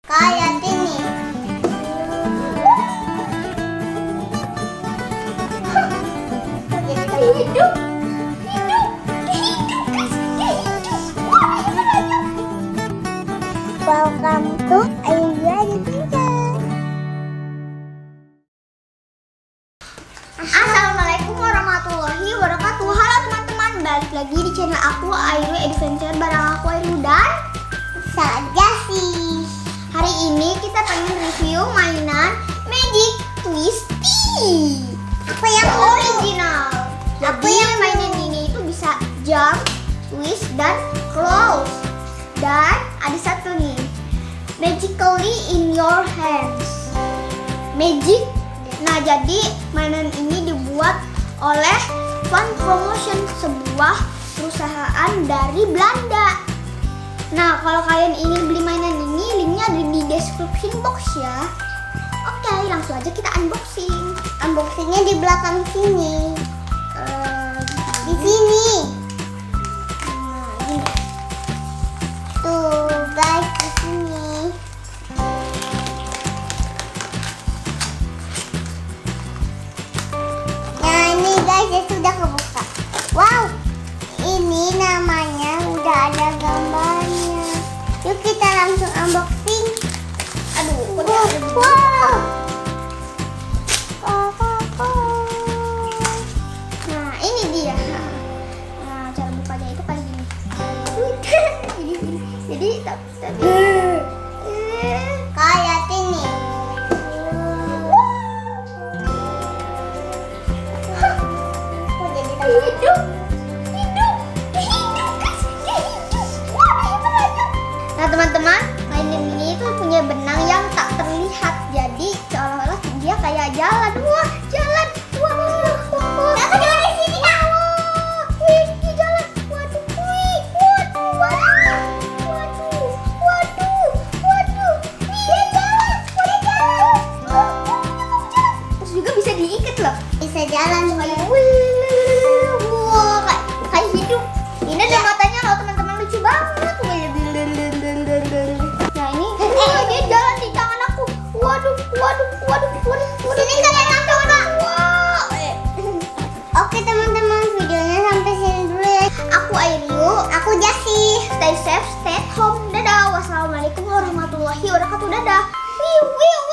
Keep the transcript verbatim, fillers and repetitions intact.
Kayak ini. Hidup, hidup, hidup, guys, dia hidup. Wah, hebat aja. Welcome to Ayu Adventure. Assalamualaikum warahmatullahi wabarakatuh. Halo teman-teman, balik lagi di channel aku Ayu Adventure bareng aku Ayu dan Saja sih. hari ini kita pengen review mainan Magic Twisty. Apa yang original? Apa Jadi yang mainan ini itu bisa jump, twist, dan close. Dan ada satu nih, magically in your hands. Magic. Nah, jadi mainan ini dibuat oleh Fun Promotion, sebuah perusahaan dari Belanda. Nah, kalau kalian ingin beli mainan ini, linknya ada di description box ya. Oke, langsung aja kita unboxing. Unboxingnya di belakang sini. Eh, Di sini. Nah, gini. Tuh guys, di sini. Nah ini guys, ya sudah kebuka. Wow, ini namanya udah ada gambarnya. Yuk kita langsung unboxing. Aduh, kok Wow, dia ada begini? wow. Kok, kok, kok. Nah, ini dia. Nah, cara bukanya itu kayak gini. Jadi, gini. jadi tapi tapi. Eh, Kayak ini. Kok jadi tambah? hidup, hidup, hidup, guys, dia hidup. Wah, hebat aja. Nah, teman-teman, mainan ini itu punya benang yang tak terlihat. Jadi seolah-olah dia kayak jalan. Wah, jalan. Wah, wah, wah, wah. Aku jalan di sini, Kak. Wah, wih, dia jalan. Waduh, wih, waduh, waduh, waduh, waduh, waduh. Dia jalan, dia jalan. Wah, wah, dia mau jalan. Terus juga bisa diikat loh. Bisa jalan Kayak kayak wih, wah, kayak kayak hidup. Ini ada Iya. matanya loh teman-teman, lucu banget. Nah ini, eh dia jalan di tangan aku. Waduh, waduh, waduh, waduh, waduh. Sini kalian aku, Kak. Wah, eh. Oke teman-teman, videonya sampai sini dulu ya. Aku Ayu. Aku Jasi. Stay safe, stay at home. Dadah. Wassalamualaikum warahmatullahi wabarakatuh. Dadah. Wiu, wiu.